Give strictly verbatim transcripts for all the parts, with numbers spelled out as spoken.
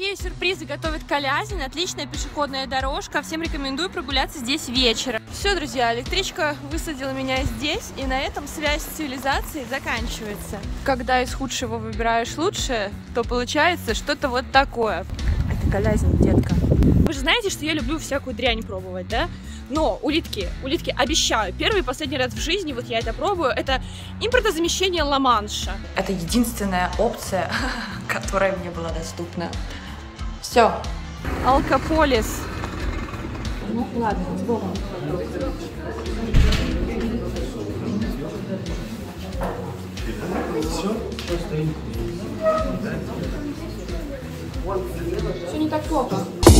Какие сюрпризы готовит Калязин? Отличная пешеходная дорожка. Всем рекомендую прогуляться здесь вечером. Все, друзья, электричка высадила меня здесь, и на этом связь с цивилизацией заканчивается. Когда из худшего выбираешь лучшее, то получается что-то вот такое. Это Калязин, детка. Вы же знаете, что я люблю всякую дрянь пробовать, да? Но улитки, улитки, обещаю, первый и последний раз в жизни вот я это пробую, это импортозамещение Ла-Манша. Это единственная опция, которая мне была доступна. Все. Алкополис. Ну ладно, с Богом. Все не так плохо.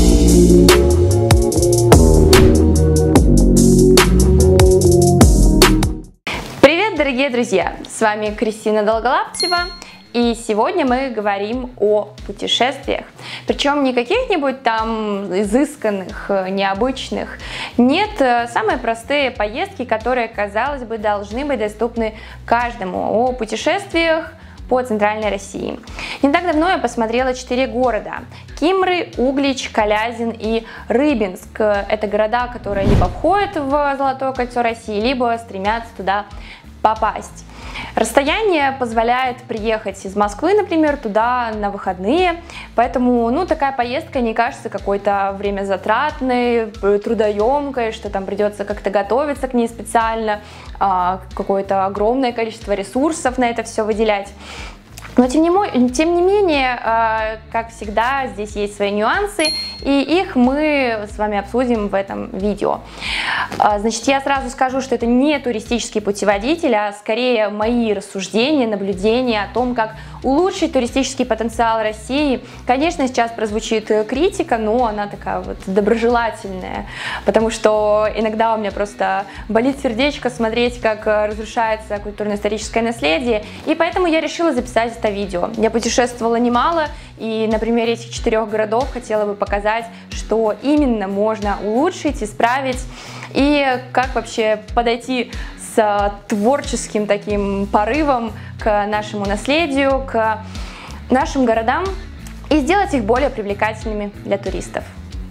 Привет, дорогие друзья! С вами Кристина Долголаптева, и сегодня мы говорим о путешествиях. Причем не каких-нибудь там изысканных, необычных. Нет, самые простые поездки, которые, казалось бы, должны быть доступны каждому. О путешествиях по центральной России. Не так давно я посмотрела четыре города: Кимры, Углич, Калязин и Рыбинск. Это города, которые либо входят в Золотое кольцо России, либо стремятся туда попасть. Расстояние позволяет приехать из Москвы, например, туда на выходные, поэтому, ну, такая поездка не кажется какой-то времязатратной, трудоемкой, что там придется как-то готовиться к ней специально, какое-то огромное количество ресурсов на это все выделять. Но тем не, тем не менее, как всегда, здесь есть свои нюансы, и их мы с вами обсудим в этом видео. Значит, я сразу скажу, что это не туристический путеводитель, а скорее мои рассуждения, наблюдения о том, как улучшить туристический потенциал России. Конечно, сейчас прозвучит критика, но она такая вот доброжелательная, потому что иногда у меня просто болит сердечко смотреть, как разрушается культурно-историческое наследие, и поэтому я решила записать это видео. Я путешествовала немало, и на примере этих четырех городов хотела бы показать, что именно можно улучшить, исправить, и как вообще подойти с творческим таким порывом к нашему наследию, к нашим городам и сделать их более привлекательными для туристов.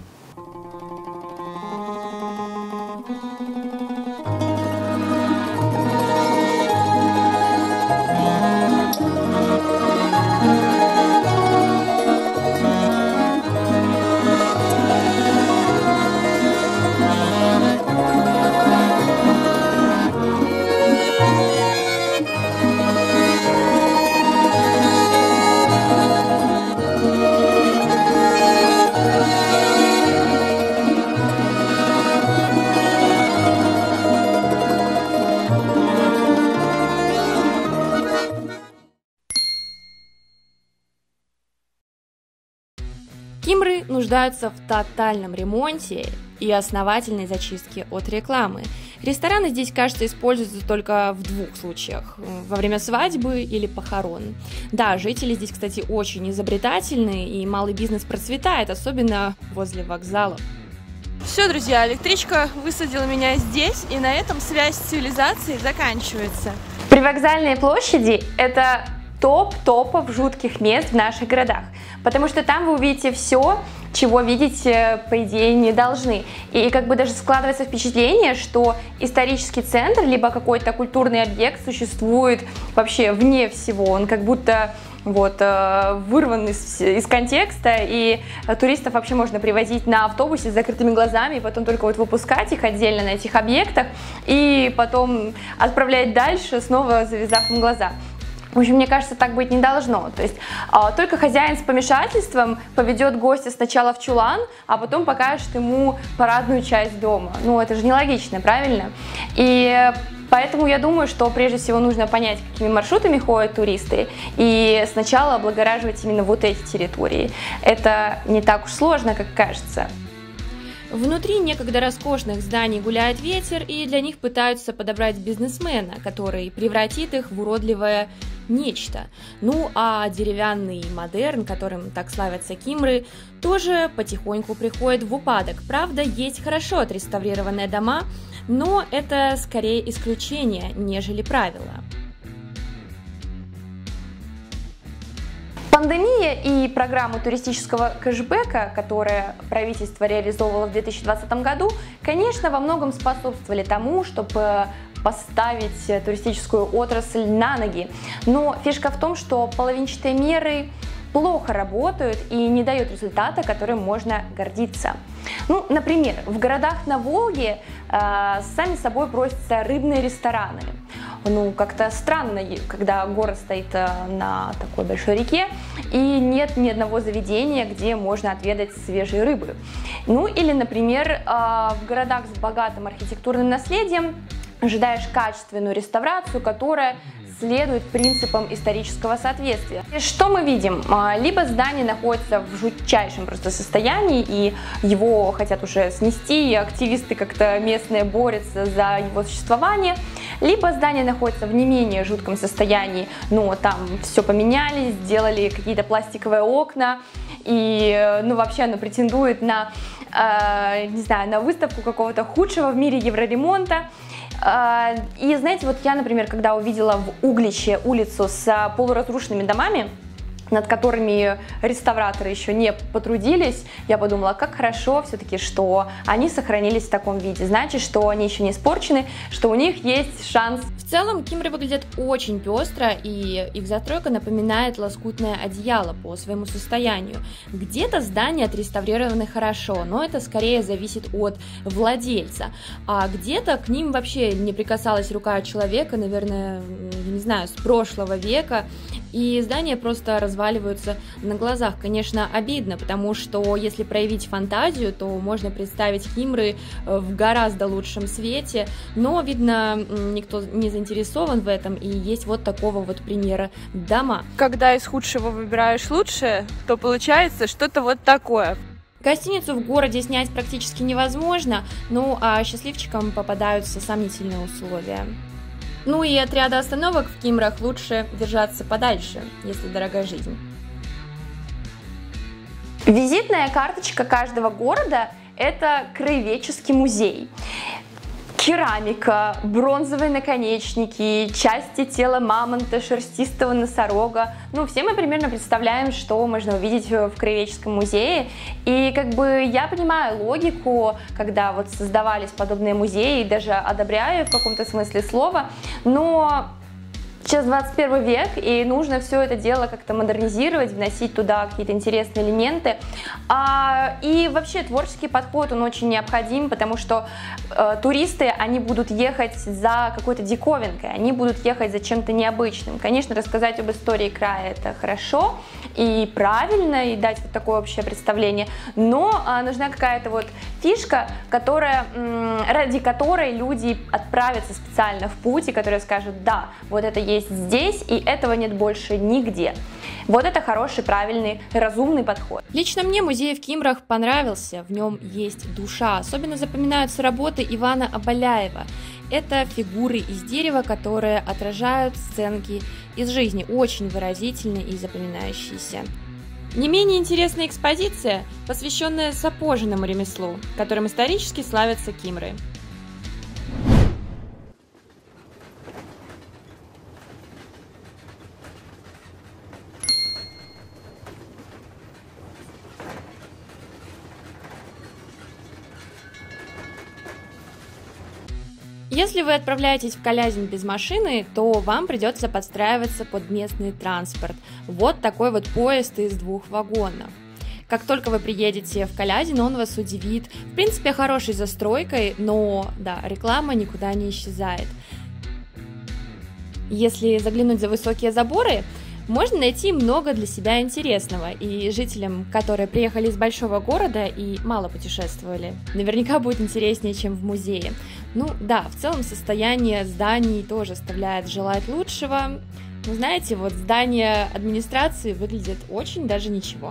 Кимры нуждаются в тотальном ремонте и основательной зачистке от рекламы. Рестораны здесь, кажется, используются только в двух случаях: во время свадьбы или похорон. Да, жители здесь, кстати, очень изобретательные, и малый бизнес процветает, особенно возле вокзалов. Все, друзья, электричка высадила меня здесь, и на этом связь с цивилизацией заканчивается. Привокзальные площади – это топ топов жутких мест в наших городах, потому что там вы увидите все, чего видеть, по идее, не должны. И как бы даже складывается впечатление, что исторический центр, либо какой-то культурный объект существует вообще вне всего. Он как будто вот вырван из, из контекста, и туристов вообще можно привозить на автобусе с закрытыми глазами, и потом только вот выпускать их отдельно на этих объектах, и потом отправлять дальше, снова завязав им глаза. В общем, мне кажется, так быть не должно. То есть а, только хозяин с помешательством поведет гостя сначала в чулан, а потом покажет ему парадную часть дома. Ну, это же нелогично, правильно? И поэтому я думаю, что прежде всего нужно понять, какими маршрутами ходят туристы, и сначала облагораживать именно вот эти территории. Это не так уж сложно, как кажется. Внутри некогда роскошных зданий гуляет ветер, и для них пытаются подобрать бизнесмена, который превратит их в уродливое нечто. Ну а деревянный модерн, которым так славятся Кимры, тоже потихоньку приходит в упадок. Правда, есть хорошо отреставрированные дома, но это скорее исключение, нежели правило. Пандемия и программа туристического кэшбэка, которая правительство реализовывало в две тысячи двадцатом году, конечно, во многом способствовали тому, чтобы поставить туристическую отрасль на ноги. Но фишка в том, что половинчатые меры плохо работают и не дают результата, которым можно гордиться. Ну, например, в городах на Волге э, сами собой просятся рыбные рестораны. Ну, как-то странно, когда город стоит на такой большой реке, и нет ни одного заведения, где можно отведать свежей рыбы. Ну, или, например, в городах с богатым архитектурным наследием ожидаешь качественную реставрацию, которая следует принципам исторического соответствия. И что мы видим? Либо здание находится в жутчайшем просто состоянии, и его хотят уже снести, и активисты как-то местные борются за его существование, либо здание находится в не менее жутком состоянии, но там все поменяли, сделали какие-то пластиковые окна, и ну, вообще оно претендует на, э, не знаю, на выставку какого-то худшего в мире евроремонта. И знаете, вот я, например, когда увидела в Угличе улицу с полуразрушенными домами, над которыми реставраторы еще не потрудились, я подумала, как хорошо все-таки, что они сохранились в таком виде. Значит, что они еще не испорчены, что у них есть шанс. В целом, Кимры выглядят очень пестро, и их застройка напоминает лоскутное одеяло по своему состоянию. Где-то здания отреставрированы хорошо, но это скорее зависит от владельца, а где-то к ним вообще не прикасалась рука человека, наверное, не знаю, с прошлого века, и здания просто разваливаются на глазах. Конечно, обидно, потому что если проявить фантазию, то можно представить Кимры в гораздо лучшем свете, но, видно, никто не заинтересован в этом, и есть вот такого вот примера дома. Когда из худшего выбираешь лучшее, то получается что-то вот такое. Гостиницу в городе снять практически невозможно, ну а счастливчикам попадаются сомнительные условия. Ну и от ряда остановок в Кимрах лучше держаться подальше, если дорога жизнь. Визитная карточка каждого города – это краеведческий музей. Керамика, бронзовые наконечники, части тела мамонта, шерстистого носорога. Ну, все мы примерно представляем, что можно увидеть в краеведческом музее. И как бы я понимаю логику, когда вот создавались подобные музеи, даже одобряю в каком-то смысле слова, но сейчас двадцать первый век, и нужно все это дело как-то модернизировать, вносить туда какие-то интересные элементы. А, и вообще творческий подход, он очень необходим, потому что э, туристы, они будут ехать за какой-то диковинкой, они будут ехать за чем-то необычным. Конечно, рассказать об истории края — это хорошо и правильно, и дать вот такое общее представление, но э, нужна какая-то вот фишка, которая, м, ради которой люди отправятся специально в путь, и которые скажут: да, вот это есть здесь, и этого нет больше нигде. Вот это хороший, правильный, разумный подход. Лично мне музей в Кимрах понравился, в нем есть душа. Особенно запоминаются работы Ивана Абаляева. Это фигуры из дерева, которые отражают сценки из жизни, очень выразительные и запоминающиеся. Не менее интересная экспозиция, посвященная сапожному ремеслу, которым исторически славятся Кимры. Если вы отправляетесь в Калязин без машины, то вам придется подстраиваться под местный транспорт. Вот такой вот поезд из двух вагонов. Как только вы приедете в Калязин, он вас удивит. В принципе, хорошей застройкой, но да, реклама никуда не исчезает. Если заглянуть за высокие заборы, можно найти много для себя интересного, и жителям, которые приехали из большого города и мало путешествовали, наверняка будет интереснее, чем в музее. Ну да, в целом состояние зданий тоже оставляет желать лучшего. Но знаете, вот здание администрации выглядит очень даже ничего.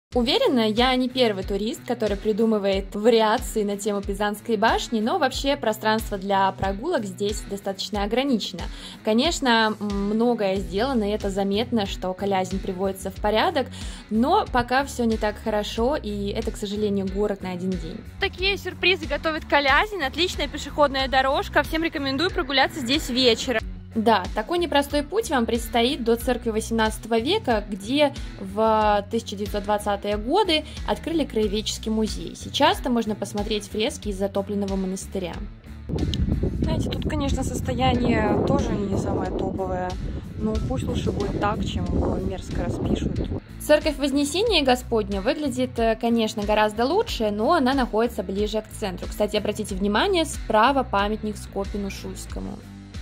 Уверена, я не первый турист, который придумывает вариации на тему Пизанской башни, но вообще пространство для прогулок здесь достаточно ограничено. Конечно, многое сделано, и это заметно, что Калязин приводится в порядок, но пока все не так хорошо, и это, к сожалению, город на один день. Такие сюрпризы готовит Калязин, отличная пешеходная дорожка, всем рекомендую прогуляться здесь вечером. Да, такой непростой путь вам предстоит до церкви восемнадцатого века, где в тысяча девятьсот двадцатые годы открыли краеведческий музей. Сейчас там можно посмотреть фрески из затопленного монастыря. Знаете, тут, конечно, состояние тоже не самое топовое, но пусть лучше будет так, чем мерзко распишут. Церковь Вознесения Господня выглядит, конечно, гораздо лучше, но она находится ближе к центру. Кстати, обратите внимание, справа памятник Скопину Шуйскому.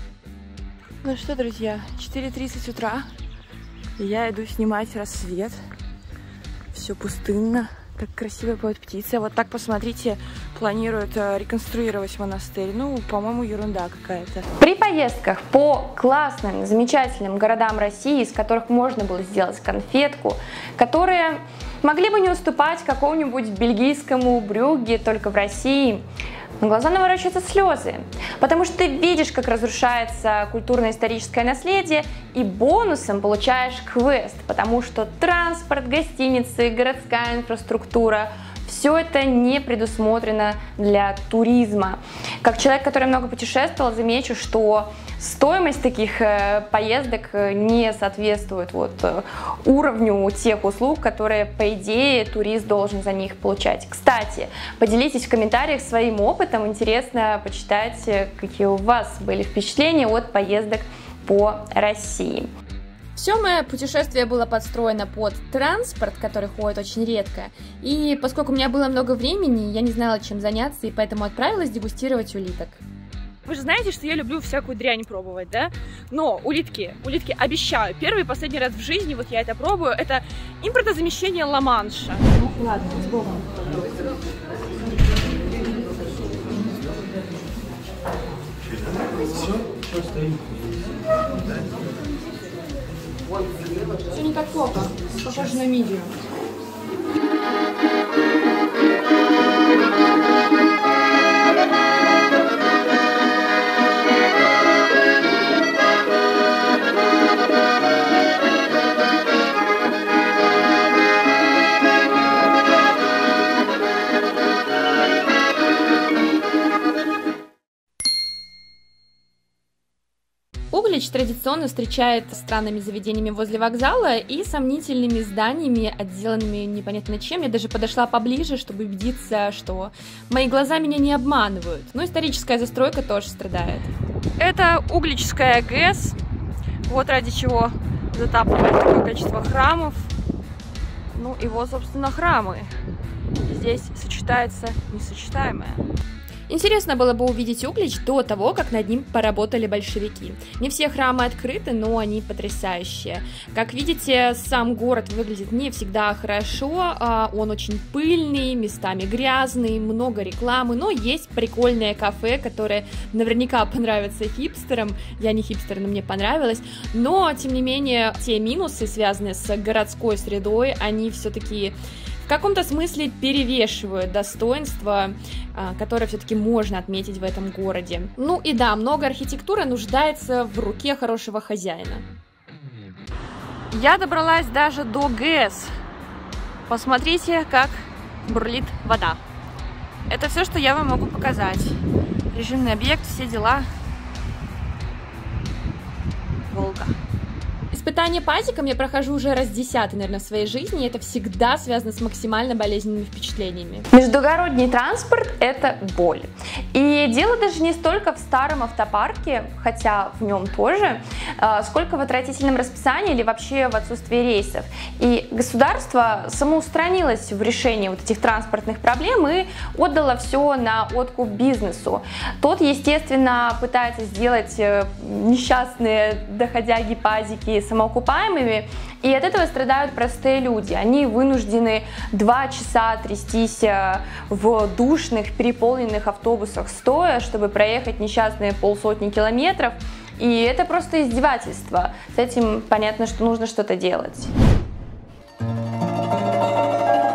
Ну что, друзья, четыре тридцать утра, и я иду снимать рассвет. Все пустынно, так красиво поют птицы. Вот так, посмотрите, планируют реконструировать монастырь. Ну, по-моему, ерунда какая-то. При поездках по классным, замечательным городам России, из которых можно было сделать конфетку, которые могли бы не уступать какому-нибудь бельгийскому Брюгге, только в России, на глаза наворачиваются слезы, потому что ты видишь, как разрушается культурно-историческое наследие, и бонусом получаешь квест, потому что транспорт, гостиницы, городская инфраструктура – все это не предусмотрено для туризма. Как человек, который много путешествовал, замечу, что стоимость таких поездок не соответствует вот уровню тех услуг, которые, по идее, турист должен за них получать. Кстати, поделитесь в комментариях своим опытом, интересно почитать, какие у вас были впечатления от поездок по России. Все мое путешествие было подстроено под транспорт, который ходит очень редко, и поскольку у меня было много времени, я не знала, чем заняться, и поэтому отправилась дегустировать улиток. Вы же знаете, что я люблю всякую дрянь пробовать, да? Но улитки, улитки, обещаю, первый и последний раз в жизни вот я это пробую, это импортозамещение Ла-Манша. Ну ладно, с Богом. Все не так плохо, похоже на мидию. Углич традиционно встречает странными заведениями возле вокзала и сомнительными зданиями, отделанными непонятно чем. Я даже подошла поближе, чтобы убедиться, что мои глаза меня не обманывают. Но историческая застройка тоже страдает. Это Угличская ГЭС, вот ради чего затапливает такое количество храмов. Ну и вот, собственно, храмы. Здесь сочетается несочетаемое. Интересно было бы увидеть Углич до того, как над ним поработали большевики. Не все храмы открыты, но они потрясающие. Как видите, сам город выглядит не всегда хорошо, он очень пыльный, местами грязный, много рекламы, но есть прикольное кафе, которое наверняка понравится хипстерам. Я не хипстер, но мне понравилось. Но, тем не менее, те минусы, связанные с городской средой, они все-таки в каком-то смысле перевешивают достоинства, которое все-таки можно отметить в этом городе. Ну и да, много архитектуры нуждается в руке хорошего хозяина. Я добралась даже до ГЭС. Посмотрите, как бурлит вода. Это все, что я вам могу показать. Режимный объект, все дела. Волга. Испытание пазиком я прохожу уже раз десятый, наверное, в своей жизни, и это всегда связано с максимально болезненными впечатлениями. Междугородний транспорт – это боль. И дело даже не столько в старом автопарке, хотя в нем тоже, сколько в отвратительном расписании или вообще в отсутствии рейсов. И государство самоустранилось в решении вот этих транспортных проблем и отдало все на откуп бизнесу. Тот, естественно, пытается сделать несчастные доходяги-пазики самоокупаемыми, и от этого страдают простые люди. Они вынуждены два часа трястись в душных, переполненных автобусах стоя, чтобы проехать несчастные полсотни километров, и это просто издевательство. С этим понятно, что нужно что-то делать.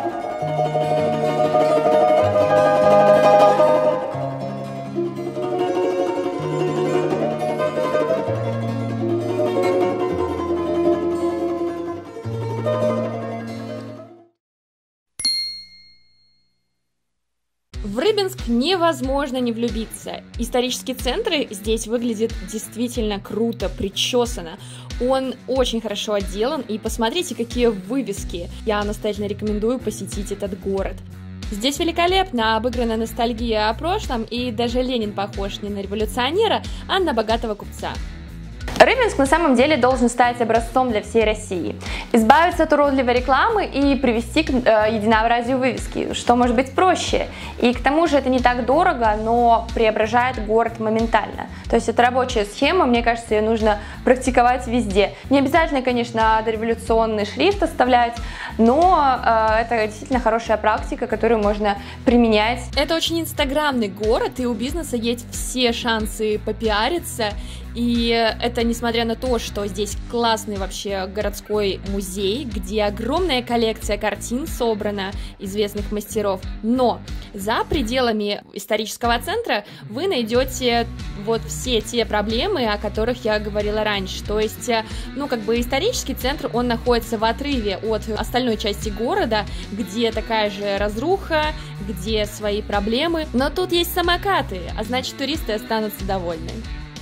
В Рыбинск невозможно не влюбиться. Исторический центр здесь выглядит действительно круто, причесано. Он очень хорошо отделан, и посмотрите, какие вывески. Я настоятельно рекомендую посетить этот город. Здесь великолепно обыграна ностальгия о прошлом, и даже Ленин похож не на революционера, а на богатого купца. Рыбинск на самом деле должен стать образцом для всей России. Избавиться от уродливой рекламы и привести к э, единообразию вывески, что может быть проще. И к тому же это не так дорого, но преображает город моментально. То есть это рабочая схема, мне кажется, ее нужно практиковать везде. Не обязательно, конечно, дореволюционный шрифт оставлять, но э, это действительно хорошая практика, которую можно применять. Это очень инстаграмный город, и у бизнеса есть все шансы попиариться. И это несмотря на то, что здесь классный вообще городской музей, где огромная коллекция картин собрана известных мастеров. Но за пределами исторического центра вы найдете вот все те проблемы, о которых я говорила раньше. То есть, ну, как бы исторический центр, он находится в отрыве от остальной части города, где такая же разруха, где свои проблемы. Но тут есть самокаты, а значит, туристы останутся довольны.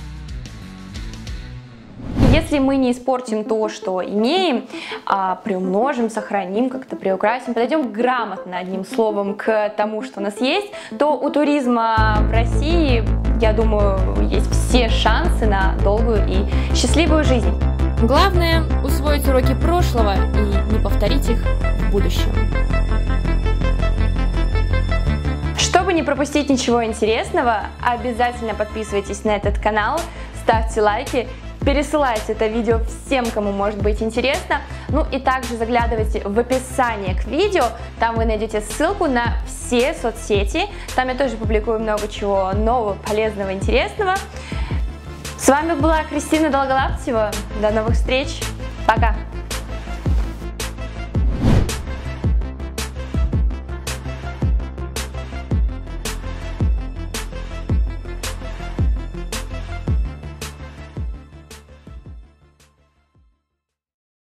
Если мы не испортим то, что имеем, а приумножим, сохраним, как-то приукрасим, подойдем грамотно, одним словом, к тому, что у нас есть, то у туризма в России, я думаю, есть все шансы на долгую и счастливую жизнь. Главное – усвоить уроки прошлого и не повторить их в будущем. Чтобы не пропустить ничего интересного, обязательно подписывайтесь на этот канал, ставьте лайки, пересылайте это видео всем, кому может быть интересно. Ну и также заглядывайте в описание к видео, там вы найдете ссылку на все соцсети. Там я тоже публикую много чего нового, полезного, интересного. С вами была Кристина Долголаптева. До новых встреч. Пока!